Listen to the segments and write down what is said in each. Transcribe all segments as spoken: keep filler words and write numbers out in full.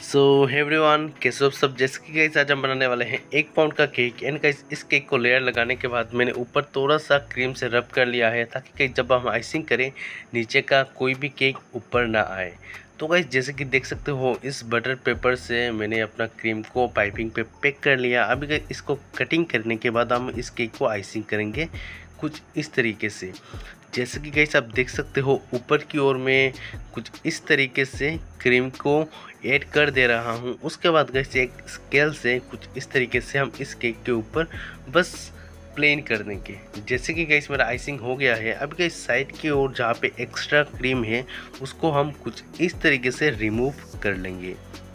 So everyone, कैसे हो सब। जैसे कि गाइस आज हम बनाने वाले हैं एक पाउंड का केक। एंड गाइस इस केक को लेयर लगाने के बाद मैंने ऊपर थोड़ा सा क्रीम से रब कर लिया है, ताकि गाइस जब हम आइसिंग करें नीचे का कोई भी केक ऊपर ना आए। तो गाइस जैसे कि देख सकते हो, इस बटर पेपर से मैंने अपना क्रीम को पाइपिंग पे पैक कर लिया। अभी गाइस इसको कटिंग करने के बाद हम इस केक को आइसिंग करेंगे कुछ इस तरीके से। जैसे कि गाइस आप देख सकते हो, ऊपर की ओर में कुछ इस तरीके से क्रीम को ऐड कर दे रहा हूँ। उसके बाद गाइस एक स्केल से कुछ इस तरीके से हम इस केक के ऊपर बस प्लेन कर देंगे। जैसे कि गाइस मेरा आइसिंग हो गया है। अब गाइस साइड की ओर जहाँ पे एक्स्ट्रा क्रीम है उसको हम कुछ इस तरीके से रिमूव कर लेंगे।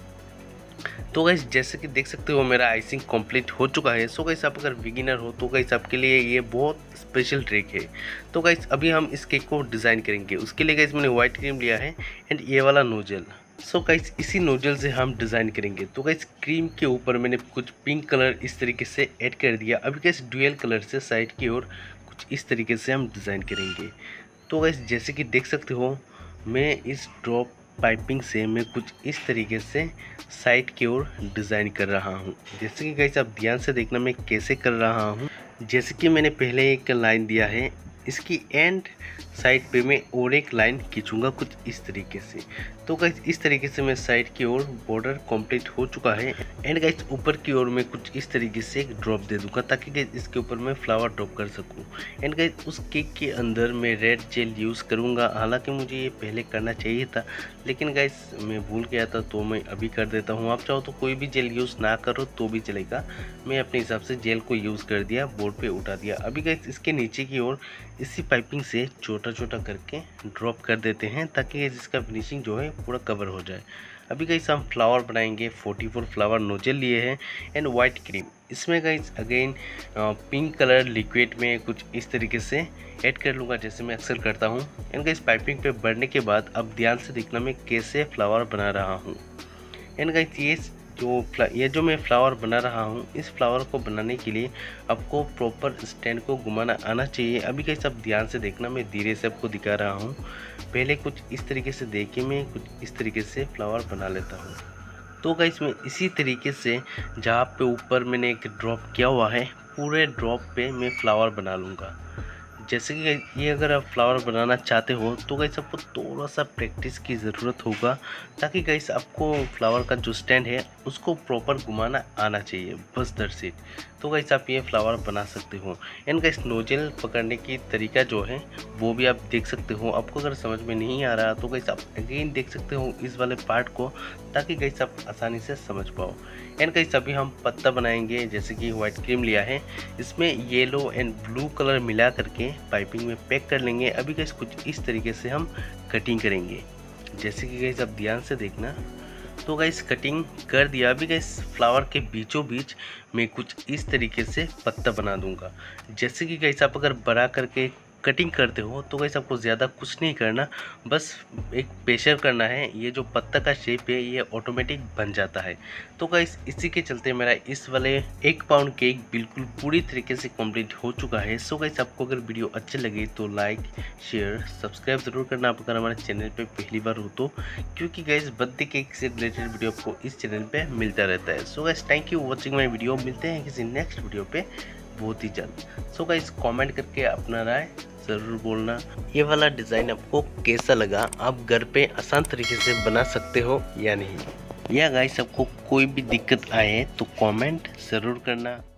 तो गाइस जैसे कि देख सकते हो, मेरा आइसिंग कंप्लीट हो चुका है। सो गाइस आप अगर बिगिनर हो तो गाइस आपके लिए ये बहुत स्पेशल ट्रिक है। तो गाइस अभी हम इस केक को डिज़ाइन करेंगे। उसके लिए गाइस मैंने व्हाइट क्रीम लिया है एंड ये वाला नोजल। सो गाइस इसी नोजल से हम डिज़ाइन करेंगे। तो गाइस क्रीम के ऊपर मैंने कुछ पिंक कलर इस तरीके से ऐड कर दिया। अभी गाइस ड्यूअल कलर से साइड की ओर कुछ इस तरीके से हम डिज़ाइन करेंगे। तो गाइस जैसे कि देख सकते हो, मैं इस ड्रॉप पाइपिंग से मैं कुछ इस तरीके से साइड की ओर डिज़ाइन कर रहा हूँ। जैसे कि गाइस आप ध्यान से देखना मैं कैसे कर रहा हूँ। जैसे कि मैंने पहले एक लाइन दिया है, इसकी एंड साइड पे मैं और एक लाइन खींचूंगा कुछ इस तरीके से। तो गाइस इस तरीके से मैं साइड की ओर बॉर्डर कंप्लीट हो चुका है। एंड गाइस ऊपर की ओर मैं कुछ इस तरीके से एक ड्रॉप दे दूंगा, ताकि गाइस इसके ऊपर मैं फ्लावर ड्रॉप कर सकूं। एंड गाइस उस केक के अंदर मैं रेड जेल यूज़ करूंगा। हालांकि मुझे ये पहले करना चाहिए था, लेकिन गाइस मैं भूल गया था, तो मैं अभी कर देता हूँ। आप चाहो तो कोई भी जेल यूज़ ना करो तो भी चलेगा। मैं अपने हिसाब से जेल को यूज़ कर दिया, बोर्ड पे उठा दिया। अभी गाइस इसके नीचे की ओर इसी पाइपिंग से छोटा छोटा करके ड्रॉप कर देते हैं, ताकि इसका फिनिशिंग जो है पूरा कवर हो जाए। अभी गाइस हम फ्लावर बनाएंगे। चौवालीस फ्लावर नोजल लिए हैं एंड वाइट क्रीम। इसमें guys again pink colour liquid में कुछ इस तरीके से ऐड कर लूँगा, जैसे मैं अक्सर करता हूँ। एंड गाइस पाइपिंग पे बढ़ने के बाद अब ध्यान से देखना मैं कैसे फ्लावर बना रहा हूँ। एंड गाइस ये जो ये जो मैं फ्लावर बना रहा हूँ, इस फ्लावर को बनाने के लिए आपको प्रॉपर स्टैंड को घुमाना आना चाहिए। अभी गाइस आप ध्यान से देखना, मैं धीरे से आपको दिखा रहा हूँ। पहले कुछ इस तरीके से देखिए, मैं कुछ इस तरीके से फ्लावर बना लेता हूँ। तो गाइस मैं इसी तरीके से जहाँ पे ऊपर मैंने एक ड्रॉप किया हुआ है, पूरे ड्रॉप पे मैं फ्लावर बना लूँगा। जैसे कि ये अगर आप फ्लावर बनाना चाहते हो तो गाइस आपको थोड़ा सा प्रैक्टिस की ज़रूरत होगा, ताकि गाइस आपको फ्लावर का जो स्टैंड है उसको प्रॉपर घुमाना आना चाहिए, बस दैट्स इट। तो गाइस आप ये फ्लावर बना सकते हो। एंड गाइस नोजल पकड़ने की तरीका जो है वो भी आप देख सकते हो। आपको अगर समझ में नहीं आ रहा तो गाइस आप अगेन देख सकते हो इस वाले पार्ट को, ताकि गाइस आप आसानी से समझ पाओ। एंड गाइस अभी हम पत्ता बनाएंगे। जैसे कि वाइट क्रीम लिया है, इसमें येलो एंड ब्लू कलर मिला करके पाइपिंग में पैक कर लेंगे। अभी गाइस कुछ इस तरीके से हम कटिंग करेंगे। जैसे कि गाइस आप ध्यान से देखना। तो गाइस कटिंग कर दिया। अभी गाइस फ्लावर के बीचों बीच मैं कुछ इस तरीके से पत्ता बना दूंगा। जैसे कि गाइस आप अगर बड़ा करके कटिंग करते हो तो गाइस आपको ज़्यादा कुछ नहीं करना, बस एक प्रेशर करना है। ये जो पत्ता का शेप है ये ऑटोमेटिक बन जाता है। तो गाइस इसी के चलते मेरा इस वाले एक पाउंड केक बिल्कुल पूरी तरीके से कंप्लीट हो चुका है। सो गाइस आपको अगर वीडियो अच्छी लगे तो लाइक शेयर सब्सक्राइब ज़रूर करना, आप अगर हमारे चैनल पे पहली बार हो तो, क्योंकि गाइस बर्थडे केक से रिलेटेड वीडियो आपको इस चैनल पे मिलता रहता है। So guys thank you watching my video. मिलते हैं किसी नेक्स्ट वीडियो पे बहुत ही जल्द। सो गाइस कमेंट करके अपना राय ज़रूर बोलना। ये वाला डिज़ाइन आपको कैसा लगा, आप घर पे आसान तरीके से बना सकते हो या नहीं। या गाइस आपको कोई भी दिक्कत आए तो कमेंट ज़रूर करना।